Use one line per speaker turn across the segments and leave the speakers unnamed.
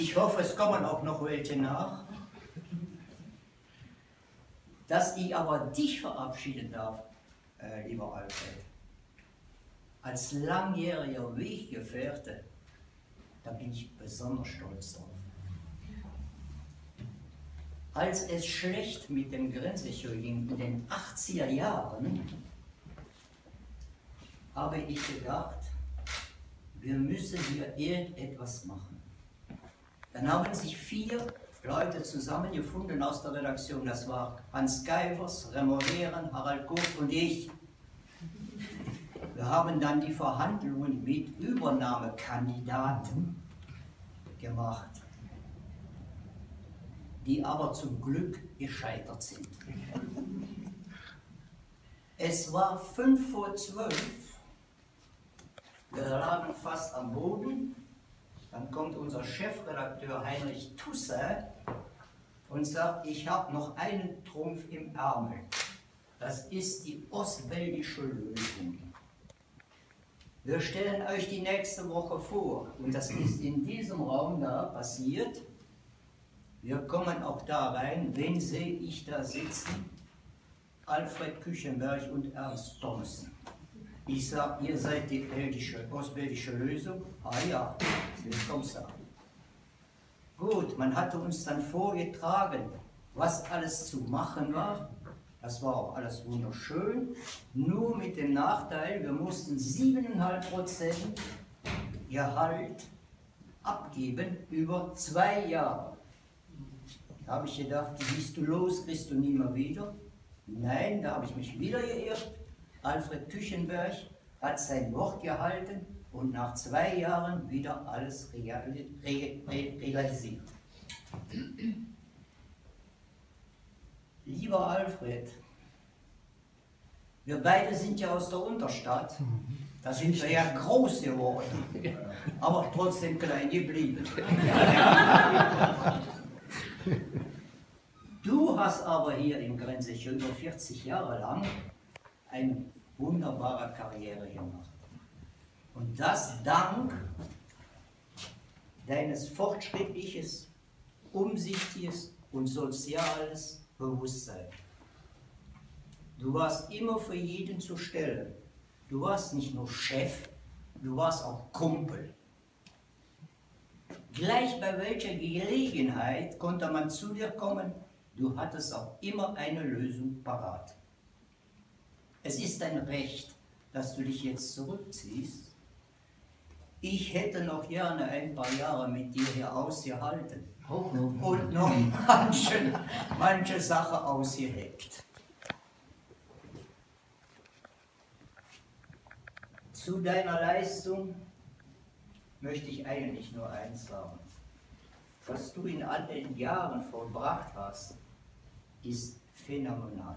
Ich hoffe, es kommen auch noch welche nach. Dass ich aber dich verabschieden darf, lieber Alfred, als langjähriger Weggefährte, da bin ich besonders stolz drauf. Als es schlecht mit dem Grenzsicher ging in den 80er Jahren, habe ich gedacht, wir müssen hier irgendetwas machen. Dann haben sich 4 Leute zusammengefunden aus der Redaktion. Das war Hans Geivers, Remo Wehren, Harald Kurt und ich. Wir haben dann die Verhandlungen mit Übernahmekandidaten gemacht, die aber zum Glück gescheitert sind. Es war 11:55. Wir lagen fast am Boden. Dann kommt unser Chefredakteur Heinrich Tusse und sagt, ich habe noch einen Trumpf im Ärmel. Das ist die ostbelgische Lösung. Wir stellen euch die nächste Woche vor und das ist in diesem Raum da passiert. Wir kommen auch da rein. Wen sehe ich da sitzen? Alfred Küchenberg und Ernst Thomsen. Ich sage, ihr seid die ostbelgische Lösung. Ah ja, willkommen da. Gut, man hatte uns dann vorgetragen, was alles zu machen war. Das war auch alles wunderschön, nur mit dem Nachteil, wir mussten 7,5% Gehalt abgeben über 2 Jahre. Da habe ich gedacht, gehst du los, kriegst du nie mehr wieder. Nein, da habe ich mich wieder geirrt. Alfred Küchenberg hat sein Wort gehalten und nach 2 Jahren wieder alles realisiert. Lieber Alfred, wir beide sind ja aus der Unterstadt, da sind wir ja groß geworden, aber trotzdem klein geblieben. Du hast aber hier im Grenzsicher über 40 Jahre lang eine wunderbare Karriere gemacht. Und das dank deines fortschrittliches, umsichtiges und soziales Bewusstsein. Du warst immer für jeden zur Stelle. Du warst nicht nur Chef, du warst auch Kumpel. Gleich bei welcher Gelegenheit konnte man zu dir kommen, du hattest auch immer eine Lösung parat. Es ist dein Recht, dass du dich jetzt zurückziehst. Ich hätte noch gerne ein paar Jahre mit dir hier ausgehalten und noch manche Sache ausgeheckt. Zu deiner Leistung möchte ich eigentlich nur eins sagen. Was du in all den Jahren vollbracht hast, ist phänomenal.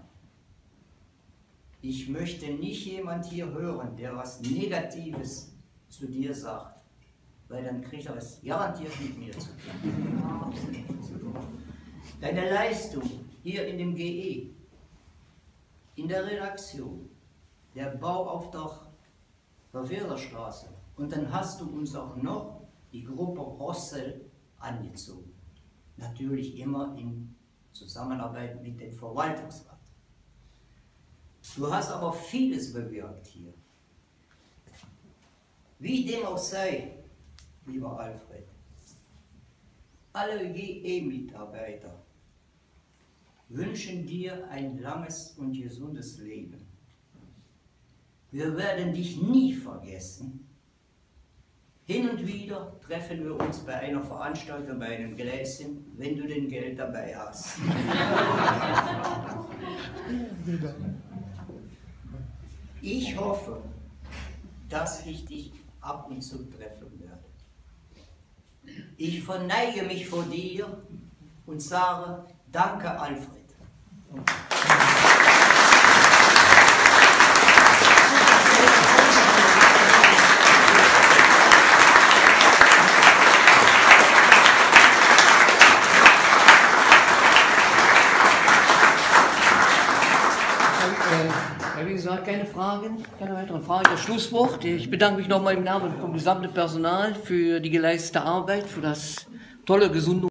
Ich möchte nicht jemand hier hören, der was Negatives zu dir sagt, weil dann kriegt er es garantiert mit mir zu tun. Deine Leistung hier in dem GE, in der Redaktion, der Bau auf der Verwirrerstraße und dann hast du uns auch noch die Gruppe Rossel angezogen. Natürlich immer in Zusammenarbeit mit dem Verwaltungsrat. Du hast aber vieles bewirkt hier. Wie dem auch sei, lieber Alfred, alle GE-Mitarbeiter wünschen dir ein langes und gesundes Leben. Wir werden dich nie vergessen. Hin und wieder treffen wir uns bei einer Veranstaltung, bei einem Gläschen, wenn du denn Geld dabei hast. Ich hoffe, dass ich dich ab und zu treffen werde. Ich verneige mich vor dir und sage, danke Alfred.
Wie gesagt, keine Fragen, keine weiteren Fragen. Das Schlusswort. Ich bedanke mich nochmal im Namen vom gesamten Personal für die geleistete Arbeit, für das tolle, gesunde